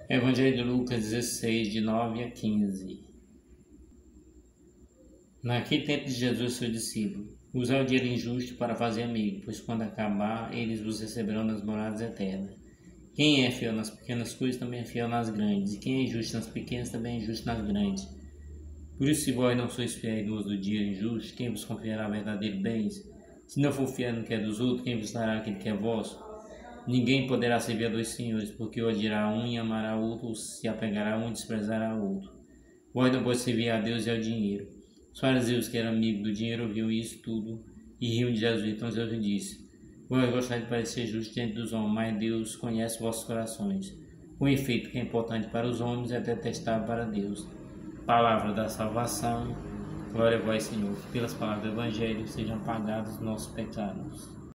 Evangelho de Lucas 16, de 9 a 15. Naquele tempo de Jesus, seu discípulo, usai o dinheiro injusto para fazer amigo, pois quando acabar, eles vos receberão nas moradas eternas. Quem é fiel nas pequenas coisas também é fiel nas grandes, e quem é justo nas pequenas também é justo nas grandes. Por isso, se vós não sois fiéis no uso do dinheiro injusto, quem vos confiará verdadeiro bens? Se não for fiel no que é dos outros, quem vos dará aquele que é vosso? Ninguém poderá servir a dois senhores, porque odiará um e amará o outro, ou se apegará a um e desprezará o outro. Vós não pode servir a Deus e ao dinheiro. Os fariseus, que eram amigos do dinheiro, ouviam isso tudo e riam de Jesus. Então Jesus disse: Vós gostais de parecer justos diante dos homens, mas Deus conhece vossos corações. Com efeito, que é importante para os homens é detestável para Deus. Palavra da salvação. Glória a vós, Senhor, que pelas palavras do Evangelho sejam apagados nossos pecados.